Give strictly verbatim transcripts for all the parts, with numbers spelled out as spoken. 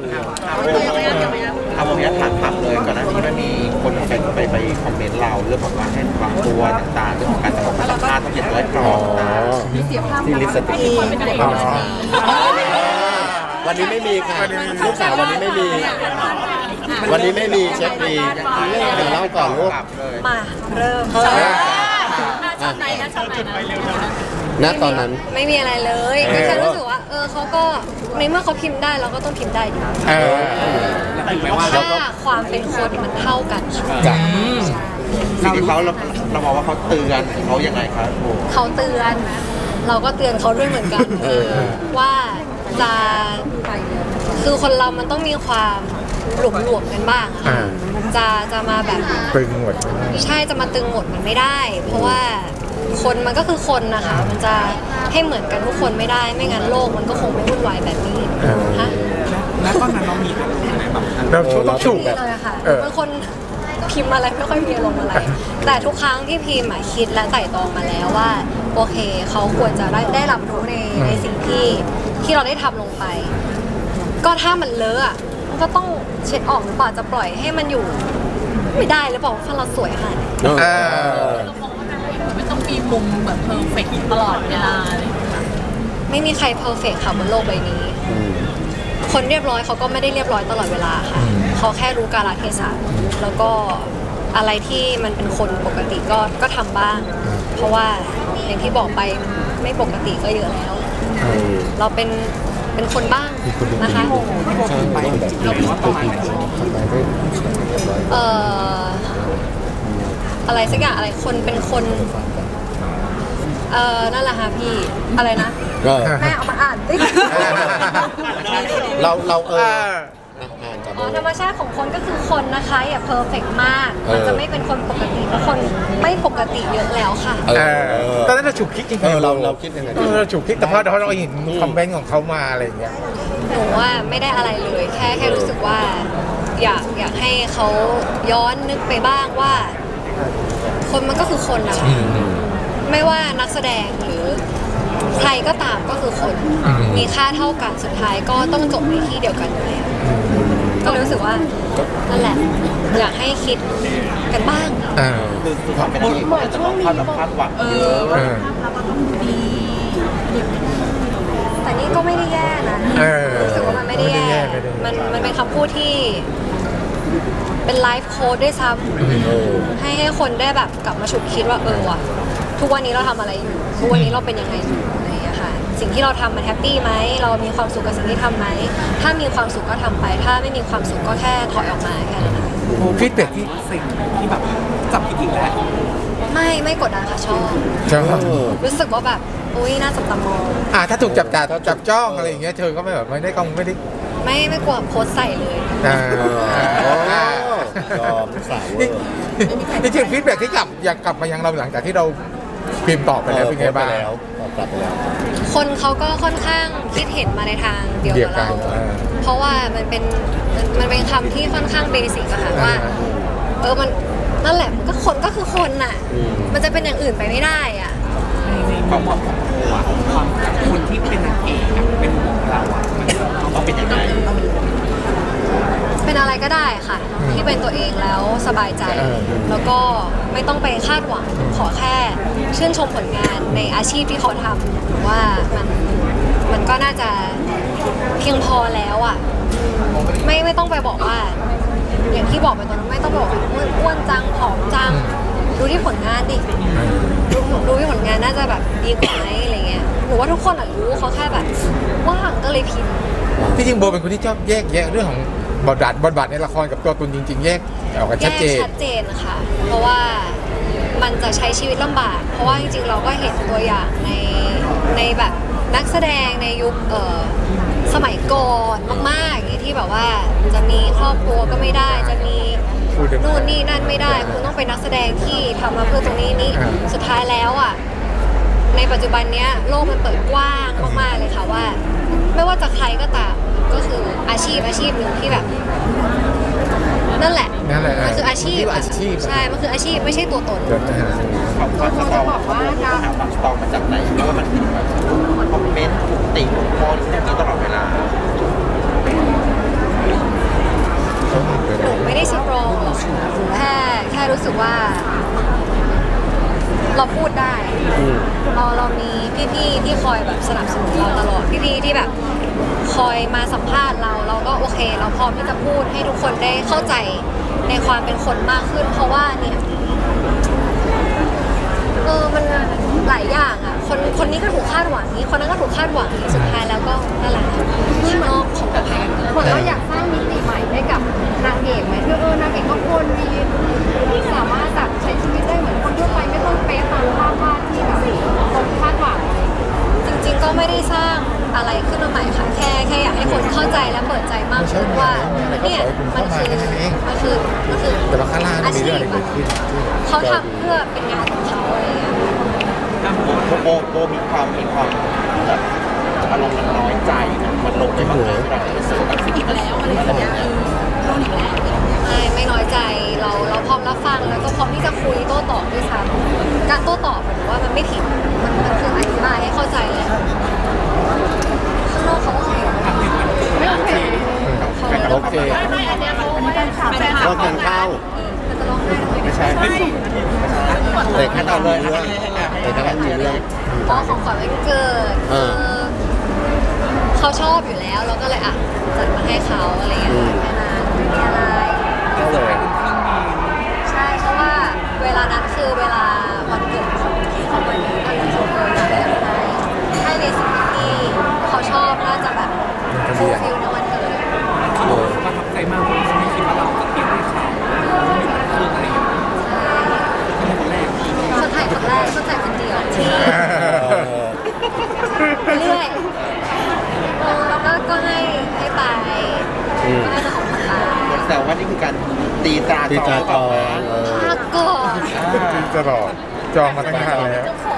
เอาผมอยากถามถามเลยก่อนหน้านี้มันมีคนไปไปไปคอมเมนต์เราเรื่องบอกว่าให้วางตัวต่างๆเรื่องของการสัมภาษณ์ต้องเขียนไว้ก่อนที่ลิปสติกวันนี้ไม่มีค่ะลูกสาววันนี้ไม่มีวันนี้ไม่มีเช็คดีเดี๋ยวเล่าก่อนลูกมาเริ่มช็อตไหนนะช็อตไหนนะณตอนนั้นไม่มีอะไรเลยแค่รู้สึกว่าเออเขาก็ในเมื่อเขาพิมพ์ได้เราก็ต้องพิมพ์ได้ดีถ้าความเป็นคนมันเท่ากันจ้ะสิ่งที่เขาเราเราบอกว่าเขาเตือนเขายังไงครับเขาเตือนเราก็เตือนเขาด้วยเหมือนกันว่าจะคือคนเรามันต้องมีความหลวมหลวมกันบ้างค่ะจะจะมาแบบตึงหมดใช่จะมาตึงหมดมันไม่ได้เพราะว่าคนมันก็คือคนนะคะมันจะให้เหมือนกันทุกคนไม่ได้ไม่งั้นโลกมันก็คงไม่วุ่นวายแบบนี้ฮะแล้วตอนนั้นเรามีอะไรแบบเราชุบต้องฉุกแบบเลยค่ะบางคนพิมพ์อะไรไม่ค่อยมีอารมณ์อะไรแต่ทุกครั้งที่พิมพ์คิดและไต่ตองมาแล้วว่าโอเคเขาควรจะได้ได้รับรู้ในในสิ่งที่ที่เราได้ทำลงไปก็ถ้ามันเลอะมันก็ต้องเช็ดออกหรือเปล่าจะปล่อยให้มันอยู่ไม่ได้หรือเปล่าถ้าเราสวยขนาดนี้ไม่ต้องมีมุมแบบเพอร์เฟกต์ตลอดเวลาเลยไม่มีใครเพอร์เฟกต์ค่ะบนโลกใบนี้คนเรียบร้อยเขาก็ไม่ได้เรียบร้อยตลอดเวลาค่ะเขาแค่รู้กาลเทศะแล้วก็อะไรที่มันเป็นคนปกติก็ก็ทำบ้างเพราะว่าอย่างที่บอกไปไม่ปกติก็เยอะแล้วเราเป็นเป็นคนบ้างนะคะเอ่ออะไรสักอย่างอะไรคนเป็นคนเอ่อนั่นแหละค่ะพี่อะไรนะแม่เอามาอ่านดิเราเราเอออ๋อธรรมชาติของคนก็คือคนนะคะอย่าเพอร์เฟกต์มากมันจะไม่เป็นคนปกติเพราะคนไม่ปกติเยอะแล้วค่ะตอนนั้นเราฉุกคิดจริงๆเราเราคิดยังไงเราฉุกคิดแต่พอเราเห็นคอมเมนต์ของเขามาอะไรอย่างเงี้ยหนูว่าไม่ได้อะไรเลยแค่แค่รู้สึกว่าอยากอยากให้เขาย้อนนึกไปบ้างว่าคนมันก็คือคนนะคะไม่ว่านักแสดงหรือใครก็ตามก็คือคนมีค่าเท่ากันสุดท้ายก็ต้องจบในที่เดียวกันอยู่แล้วก็รู้สึกว่านั่นแหละอยากให้คิดกันบ้างคือความเป็นที่มันจะต้องคาดคาดหวังเยอะแต่นี่ก็ไม่ได้แย่นะรู้สึกว่ามันไม่ได้แย่มันมันเป็นคำพูดที่เป็นไลฟ์โค้ดด้วยซ้ำให้ให้คนได้แบบกลับมาฉุกคิดว่าเออว่ะทุกวันนี้เราทำอะไรอยู่ทุกวันนี้เราเป็นยังไงอยู่อะไรอย่างเงี้ยค่ะสิ่งที่เราทำมันแฮปปี้ไหมเรามีความสุขกับสิ่งที่ทำไหมถ้ามีความสุขก็ทำไปถ้าไม่มีความสุขก็แค่ถอยออกมาแค่นั้นฟีดแบ็กที่สิ่งที่แบบจับผิดอีกแล้วไม่ไม่กดดันค่ะชอบรู้สึกว่าแบบอุ้ยน่าจับตามองอ่าถ้าถูกจับตาจับจ้องอะไรอย่างเงี้ยเธอก็ไม่แบบไม่ได้กังไม่ได้ไม่ไม่กลัวโพสใส่เลยยอมสาวจริงๆฟีดแบ็กที่กลับอยากกลับมายังเราหลังจากที่เราพิมพ์ตอบไปแล้วเป็นไงบ้างคนเขาก็ค่อนข้างคิดเห็นมาในทางเดียวกับเราเพราะว่ามันเป็นมันเป็นคำที่ค่อนข้างเบสิกอะค่ะว่าเออมันนั่นแหละก็คนก็คือคนน่ะมันจะเป็นอย่างอื่นไปไม่ได้อ่ะความหวังของตัวความคนที่เป็นนางเอกเป็นของเราอ่ะมันต้องเป็นยังไงเป็นอะไรก็ได้ค่ะที่เป็นตัวเองแล้วสบายใจแล้วก็ไม่ต้องไปคาดหวังขอแค่ชื่นชมผลงานในอาชีพที่เขาทำว่ามันมันก็น่าจะเพียงพอแล้วอ่ะไม่ไม่ต้องไปบอกว่าอย่างที่บอกไปตอนนั้นไม่ต้องบอกอ้วนจังผอมจังดูที่ผลงานดิดูดูที่ผลงานน่าจะแบบดีกว่าไหมอะไรเงี้ยหนูว่าทุกคนอ่ะรู้เขาแค่แบบว่างก็เลยพิมพ์ที่จริงโบเป็นคนที่ชอบแยกแยะเรื่องของบทบาทบทบาทในละครกับตัวตนจริงๆแยกออกกันชัดเจนชัดเจนค่ะเพราะว่ามันจะใช้ชีวิตลำบากเพราะว่าจริงๆเราก็เห็นตัวอย่างในในแบบนักแสดงในยุคเอ่อสมัยก่อนมากๆอย่างที่แบบว่าจะมีครอบครัวก็ไม่ได้จะมีนู่นนี่นั่นไม่ได้คุณต้องเป็นนักแสดงที่ทำมาเพื่อตรงนี้นี่สุดท้ายแล้วอ่ะในปัจจุบันเนี้ยโลกมันเปิดกว้างมากๆเลยค่ะว่าไม่ว่าจะใครก็ตามก็คืออาชีพอาชีพหนึ่งที่แบบนั่นแหละมันคืออาชีพใช่มันคืออาชีพไม่ใช่ตัวตนเขาเขาจะบอกว่าการหาความสตรองมาจากไหนเพราะว่ามันคอมเมนต์ติ่งมองอย่างนี้ตลอดเวลาสึกว่า เราพูดได้อืมเราเรามีพี่ๆที่คอยแบบสนับสนุนเราตลอดพี่ๆที่แบบคอยมาสัมภาษณ์เราเราก็โอเค เราพร้อมที่จะพูดให้ทุกคนได้เข้าใจในความเป็นคนมากขึ้น เพราะว่าเนี่ยเออมันหลายอย่างอ่ะคนคนนี้ก็ถูกคาดหวังนี้คนนั้นก็ถูกคาดหวังนี้สุดท้ายแล้วก็นั่นแหละข้างนอกของกระแพงเหมือนเราอยากสร้างมิติใหม่ให้กับนางเอกไหมคือเออนางเอกก็ควรมีที่สามารถแบบใช้ชีวิตได้เหมือนคนทั่วไปไม่ต้องเป๊ะตามภาพวาดที่แบบคนคาดหวังอะไรอย่างเงี้ยจริงๆก็ไม่ได้สร้างอะไรขึ้นมาใหม่ค่ะแค่แค่อยากให้คนเข้าใจและเปิดใจมากขึ้นว่าเนี่ยมันคือมันคือมันคือแต่ว่าข้างล่างนี่มีเรื่องอะไรเกิดขึ้นที่เขาทำเพื่อเป็นงานของเขาอะไรอย่างเงี้ยโบโบโบมีความมีความแบบอารมณ์มันน้อยใจนะมันลงไปบ้างไหมเรารู้สึกแบบอีกแล้วอะไรอย่างเงี้ยไม่ไม่น้อยใจเราเราพร้อมรับฟังแล้วก็พร้อมที่จะคุยโต้ตอบด้วยซ้ำการโต้ตอบหมายถึงว่ามันไม่ผิดมันมันคืออธิบายให้เข้าใจแหละข้างนอกเขาโอเคไม่โอเคเขาโอเคไม่อันเนี้ยเขาไม่ได้แฟนคลัก็บกินข้าวมันจะร้องไห้ทำไมไม่ใช่ไม่แต่ข้าวมีเรื่องแต่ข้าวมีเรื่องอ๋อของขวัญวันเกิดเออเขาชอบอยู่แล้วเราก็เลยอ่ะจัดมาให้เขาอะไรอย่างเงี้ยแค่นั้นไม่มีอะไรก็เลยใช่เพราะว่าเวลานั้นคือเวลาวันเกิดของของวันนี้ก็เลยเขาเลยอยากได้อะไรให้ในสิ่งที่เขาชอบน่าจะแบบฟูลฟิลในวันเกิดเขาบอกว่าประทับใจมากเพราะเขาไม่คิดว่าเราจะเก็บให้เขาคืออะไรอย่างเงี้ยคนแรกที่คนไทยคนแรกคนไทยคนเดียวที่เออเรื่อยเออแล้วก็ก็ให้ให้ไปอืมก็ให้เจ้าของคนตาแต่ว่านี่คือการตีตราตีจจาองจองเออพาก่อนจริงจะหลอกจองมาตั้งนานแล้ว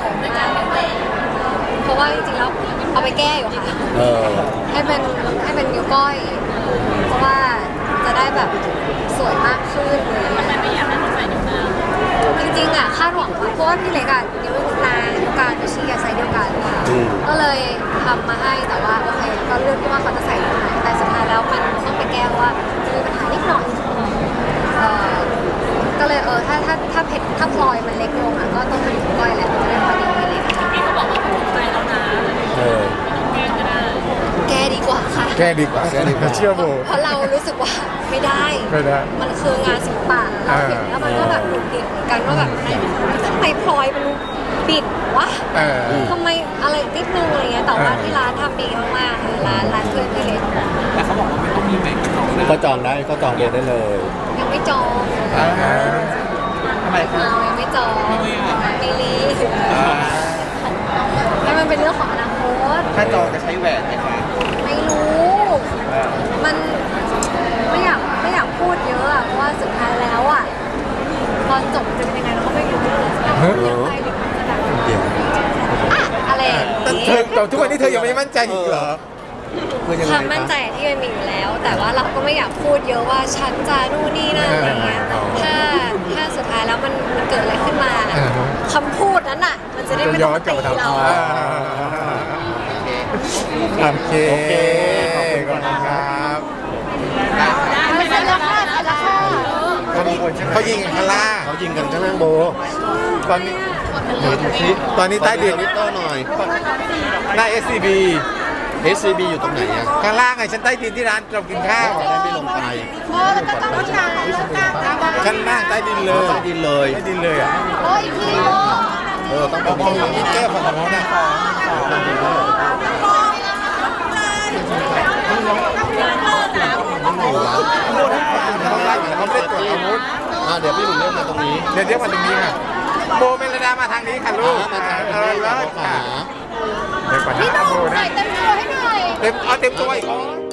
เพราะว่าจริงๆแล้วเอาไปแก้อยู่ค่ะเออให้เป็นให้เป็นนิ้วก้อย เพราะว่าจะได้แบบสวยมากขึ้นอะไรอย่างเงี้ยไม่อยากให้เขาใส่นิ้วนางจริงๆอ่ะคาดหวังว่าเพราะว่าพี่เล็กอ่ะนิ้วนางนิ้วกลางนิ้วชี้อะไซส์เดียวกันค่ะอืมก็เลยทำมาให้แต่ว่าโอเคก็เลือกที่ว่าเขาจะใส่นิ้วไหนแต่สุดท้ายแล้วมันต้องไปแก้ว่ามีปัญหานิดหน่อยเอ่อก็เลยเออถ้าถ้าถ้าเพชรถ้าพลอยมันเล็กลงอ่ะก็ต้องเป็นนิ้วก้อยแหละมันจะได้พอดีพี่เล็กพี่เขาบอกว่าเขาถูกใจแล้วนะเออแกล้งก็ได้แก้ดีกว่าค่ะแก้ดีกว่าแก้ดีกว่าเชื่อโบเพราะเรารู้สึกว่าไม่ได้ไม่ได้มันคืองานศิลปะเราเห็นแล้วมันก็แบบหงุดหงิดเหมือนกันว่าแบบทำไมพลอยมันบิดวะเออทำไมอะไรนิดนึงอะไรเงี้ยแต่ว่าที่ร้านทำดีมากๆค่ะร้านร้านเพื่อนพี่เล็กแต่เขาบอกว่าไม่ต้องมีแหวนกับน้องนะก็จองได้ก็จองเรียนได้เลยยังไม่จองอ่าทำไมคะเรายังไม่จองไม่รีบอ่าให้มันเป็นเรื่องของอนาคตถ้าจองจะใช้แหวนไหมคะไม่รู้ มันไม่อยากไม่อยากพูดเยอะอะเพราะว่าสุดท้ายแล้วอะตอนจบจะเป็นยังไงเราก็ไม่รู้ยังไงหรือมันจะแบบเดี๋ยวอะอะไรอย่างแต่นี้เธอแต่ทุกวันนี้เธอยังไม่มั่นใจอีกเหรอคือยังคไงวามมั่นใจที่มันมีอยู่แล้ว แต่ว่าเราก็ไม่อยากพูดเยอะว่าฉันจะนู่นนี่นั่นอะไรเงี้ยอ๋อถ้าถ้าสุดท้ายแล้วมันมันเกิดอะไรขึ้นมาอ่าฮะคำพูดนั้นอะมันจะได้จะไม่ย้ต้ออน งกลับตีมาทำเราอ่าโอเคโอเคขอบคุณครับไม่ใช่แล้วค่ะแล้วค่ะเขาเขายิงกันข้างล่างเขายิงกันข้างล่างโบตอนนี้เดี๋ยวดูสิตอนนี้ใต้ดินทวิตเตอร์หน่อยหน้า เอส ซี บีเอส ซี บี อยู่ตรงไหนอ่ะข้างล่างไงฉันใต้ดินที่ร้านเรากินข้าวได้ไม่ลงไปโอ้แล้วก็ต้องมีนางต้องกลางกลางชั้นล่างใต้ดินเลยใต้ดินเลยใต้ดินเลยอ่ะโอ้ยพี่โอ้เออ ต้องไปเอาของนี้แก้วของน้องนะเขาไล่อยู่เขาไม่ได้ตรวจอาวุธอ่าเดี๋ยวพี่หนุ่มเริ่มมาตรงนี้เดี๋ยวเดี๋ยวมาตรงนี้ค่ะโบเมลดามาทางนี้ค่ะลูกมาทางเออนี้เลิศขาค่ะเดี๋ยวก่อนนะโบหน่นะอยเต็มตัวให้หน่อยเต็มเอาเต็มตัวอีก